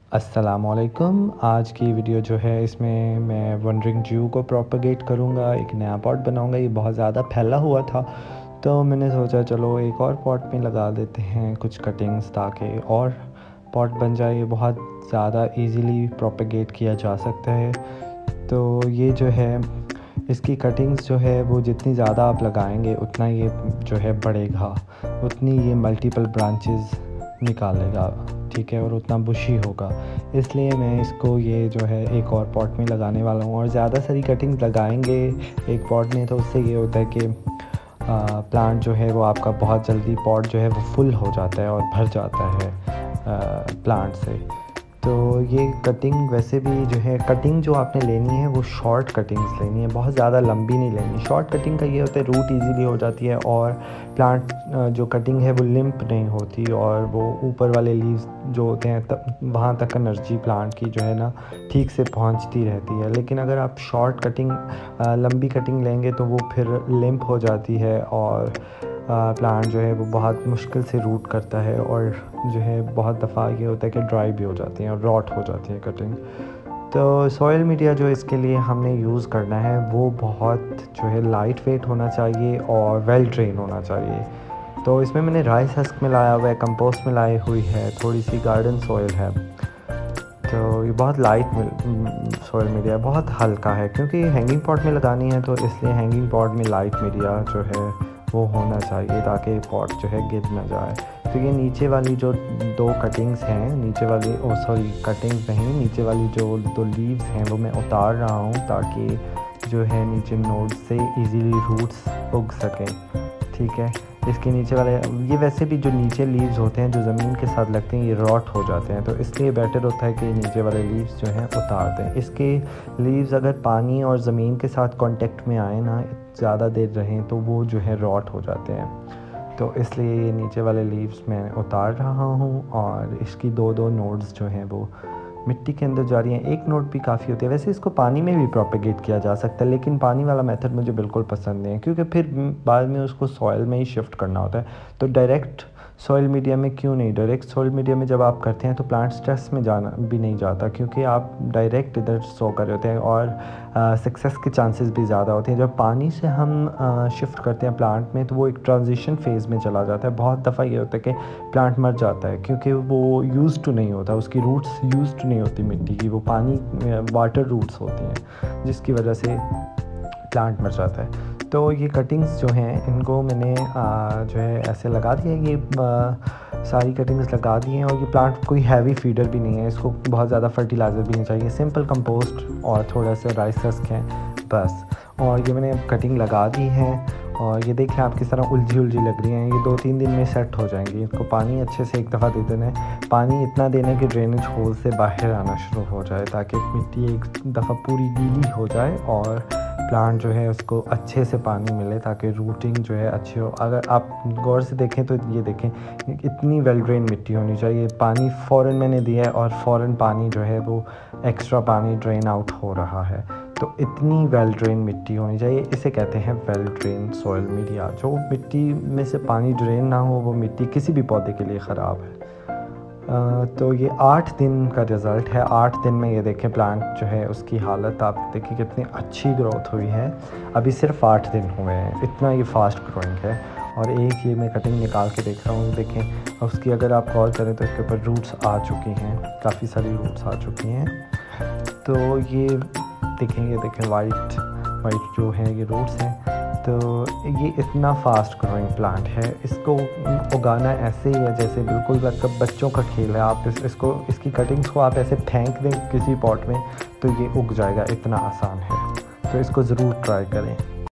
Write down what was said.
अस्सलामुअलैकुम। आज की वीडियो जो है इसमें मैं वंडरिंग ज्यू को प्रोपेगेट करूँगा, एक नया पॉट बनाऊँगा। ये बहुत ज़्यादा फैला हुआ था तो मैंने सोचा चलो एक और पॉट में लगा देते हैं कुछ कटिंग्स ताकि और पॉट बन जाए। ये बहुत ज़्यादा इजीली प्रोपेगेट किया जा सकता है। तो ये जो है इसकी कटिंग्स जो है वो जितनी ज़्यादा आप लगाएंगे उतना ये जो है बढ़ेगा, उतनी ये मल्टीपल ब्रांचेस निकालेगा, ठीक है, और उतना बुशी होगा। इसलिए मैं इसको ये जो है एक और पॉट में लगाने वाला हूँ। और ज़्यादा सारी कटिंग्स लगाएंगे एक पॉट में तो उससे ये होता है कि प्लांट जो है वो आपका बहुत जल्दी पॉट जो है वो फुल हो जाता है और भर जाता है प्लांट से। तो ये कटिंग वैसे भी जो है कटिंग जो आपने लेनी है वो शॉर्ट कटिंग्स लेनी है, बहुत ज़्यादा लंबी नहीं लेनी। शॉर्ट कटिंग का ये होता है रूट इजीली हो जाती है और प्लांट जो कटिंग है वो लिम्प नहीं होती और वो ऊपर वाले लीव्स जो होते हैं तब वहाँ तक एनर्जी प्लांट की जो है ना ठीक से पहुँचती रहती है। लेकिन अगर आप शॉर्ट कटिंग लंबी कटिंग लेंगे तो वो फिर लिम्प हो जाती है और प्लांट जो है वो बहुत मुश्किल से रूट करता है और जो है बहुत दफ़ा ये होता है कि ड्राई भी हो जाती हैं और रॉट हो जाती है कटिंग। तो सॉइल मीडिया जो इसके लिए हमने यूज़ करना है वो बहुत जो है लाइट वेट होना चाहिए और वेल ड्रेन होना चाहिए। तो इसमें मैंने राइस हस्क मिलाया हुआ है, कंपोस्ट मिलाई हुई है, थोड़ी सी गार्डन सॉइल है। तो ये बहुत लाइट सॉइल मीडिया बहुत हल्का है क्योंकि हैंगिंग पॉट में लगानी है, तो इसलिए हैंगिंग पॉट में लाइट मीडिया जो है वो होना चाहिए ताकि पॉट जो है गिर ना जाए। तो ये नीचे वाली जो दो कटिंग्स हैं, नीचे वाली कटिंग्स नहीं, नीचे वाली जो दो लीव्स हैं वो मैं उतार रहा हूँ ताकि जो है नीचे नोड से इजीली रूट्स उग सकें, ठीक है। इसके नीचे वाले ये वैसे भी जो नीचे लीव्स होते हैं जो ज़मीन के साथ लगते हैं ये रॉट हो जाते हैं, तो इसलिए बेटर होता है कि नीचे वाले लीव्स जो हैं उतार दें। इसके लीव्स अगर पानी और ज़मीन के साथ कांटेक्ट में आए ना ज़्यादा देर रहें तो वो जो है रॉट हो जाते हैं। तो इसलिए ये नीचे वाले लीव्स मैं उतार रहा हूँ और इसकी दो नोड्स जो हैं वो मिट्टी के अंदर जा रही हैं। एक नोड भी काफ़ी होती है। वैसे इसको पानी में भी प्रोपेगेट किया जा सकता है लेकिन पानी वाला मेथड मुझे बिल्कुल पसंद नहीं है क्योंकि फिर बाद में उसको सॉइल में ही शिफ्ट करना होता है। तो डायरेक्ट सॉइल मीडिया में क्यों नहीं, डायरेक्ट सॉइल मीडिया में जब आप करते हैं तो प्लांट स्ट्रेस में जाना भी नहीं जाता क्योंकि आप डायरेक्ट इधर सो कर रहे होते हैं और सक्सेस के चांसेस भी ज़्यादा होते हैं। जब पानी से हम शिफ्ट करते हैं प्लांट में तो वो एक ट्रांजिशन फेज़ में चला जाता है। बहुत दफ़ा ये होता है कि प्लांट मर जाता है क्योंकि वो यूज़ टू नहीं होता, उसकी रूट्स यूज़ टू नहीं होती मिट्टी की, वो पानी वाटर रूट्स होती हैं जिसकी वजह से प्लांट मर जाता है। तो ये कटिंग्स जो हैं इनको मैंने जो है ऐसे लगा दिया। ये सारी कटिंग्स लगा दी हैं और ये प्लांट कोई हैवी फीडर भी नहीं है, इसको बहुत ज़्यादा फर्टिलाइज़र भी नहीं चाहिए, सिंपल कंपोस्ट और थोड़ा सा राइस हस्क है बस। और ये मैंने कटिंग लगा दी है और ये देखें आप किस तरह उलझी लग रही हैं। ये 2-3 दिन में सेट हो जाएंगी। इसको पानी अच्छे से एक दफ़ा दे देना है, पानी इतना देना कि ड्रेनेज होल से बाहर आना शुरू हो जाए ताकि मिट्टी एक दफ़ा पूरी गीली हो जाए और प्लांट जो है उसको अच्छे से पानी मिले ताकि रूटिंग जो है अच्छी हो। अगर आप गौर से देखें तो ये देखें इतनी वेल ड्रेन मिट्टी होनी चाहिए। पानी फ़ौरन मैंने दिया है और फ़ौरन पानी जो है वो एक्स्ट्रा पानी ड्रेन आउट हो रहा है। तो इतनी वेल ड्रेन मिट्टी होनी चाहिए, इसे कहते हैं वेल ड्रेन सॉइल मीडिया। जो मिट्टी में से पानी ड्रेन ना हो वो मिट्टी किसी भी पौधे के लिए ख़राब है। तो ये 8 दिन का रिज़ल्ट है। 8 दिन में ये देखें प्लांट जो है उसकी हालत आप देखिए कितनी अच्छी ग्रोथ हुई है। अभी सिर्फ 8 दिन हुए हैं, इतना ये फास्ट ग्रोइंग है। और एक ये मैं कटिंग निकाल के देख रहा हूँ, देखें उसकी अगर आप गौर करें तो इसके ऊपर रूट्स आ चुकी हैं, काफ़ी सारी रूट्स आ चुकी हैं। तो ये देखें वाइट जो है ये रूट्स हैं। तो ये इतना फास्ट ग्रोइंग प्लांट है, इसको उगाना ऐसे ही है जैसे बिल्कुल बच्चों का खेल है। आप इसकी कटिंग्स को आप ऐसे फेंक दें किसी पॉट में तो ये उग जाएगा, इतना आसान है। तो इसको ज़रूर ट्राई करें।